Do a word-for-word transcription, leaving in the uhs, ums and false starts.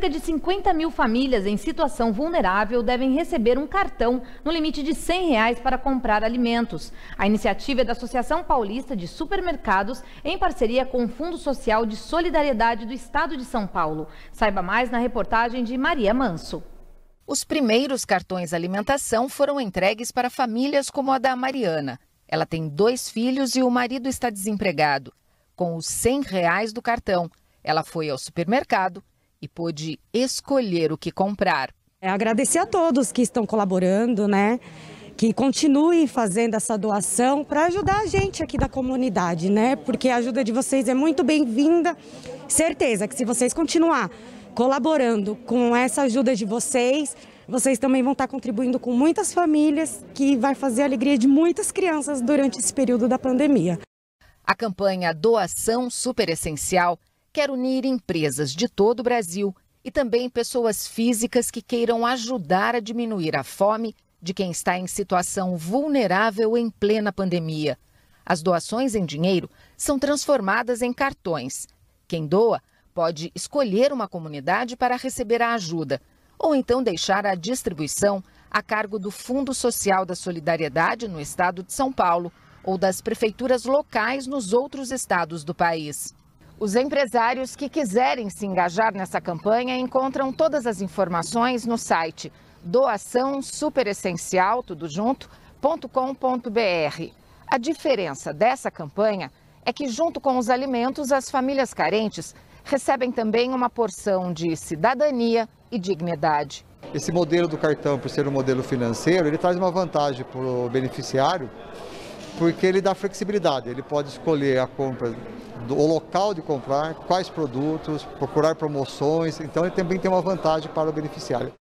Cerca de cinquenta mil famílias em situação vulnerável devem receber um cartão no limite de cem reais para comprar alimentos. A iniciativa é da Associação Paulista de Supermercados, em parceria com o Fundo Social de Solidariedade do Estado de São Paulo. Saiba mais na reportagem de Maria Manso. Os primeiros cartões alimentação foram entregues para famílias como a da Mariana. Ela tem dois filhos e o marido está desempregado. Com os cem reais do cartão, ela foi ao supermercado e pôde escolher o que comprar. É agradecer a todos que estão colaborando, né? Que continuem fazendo essa doação para ajudar a gente aqui da comunidade, né? Porque a ajuda de vocês é muito bem-vinda. Certeza que se vocês continuar colaborando com essa ajuda de vocês, vocês também vão estar contribuindo com muitas famílias, que vai fazer a alegria de muitas crianças durante esse período da pandemia. A campanha Doação Super Essencial quer unir empresas de todo o Brasil e também pessoas físicas que queiram ajudar a diminuir a fome de quem está em situação vulnerável em plena pandemia. As doações em dinheiro são transformadas em cartões. Quem doa pode escolher uma comunidade para receber a ajuda, ou então deixar a distribuição a cargo do Fundo Social da Solidariedade no estado de São Paulo ou das prefeituras locais nos outros estados do país. Os empresários que quiserem se engajar nessa campanha encontram todas as informações no site doação super essencial, tudo junto, ponto com ponto br. A diferença dessa campanha é que, junto com os alimentos, as famílias carentes recebem também uma porção de cidadania e dignidade. Esse modelo do cartão, por ser um modelo financeiro, ele traz uma vantagem para o beneficiário, porque ele dá flexibilidade. Ele pode escolher a compra, do, o local de comprar, quais produtos, procurar promoções, então ele também tem uma vantagem para o beneficiário.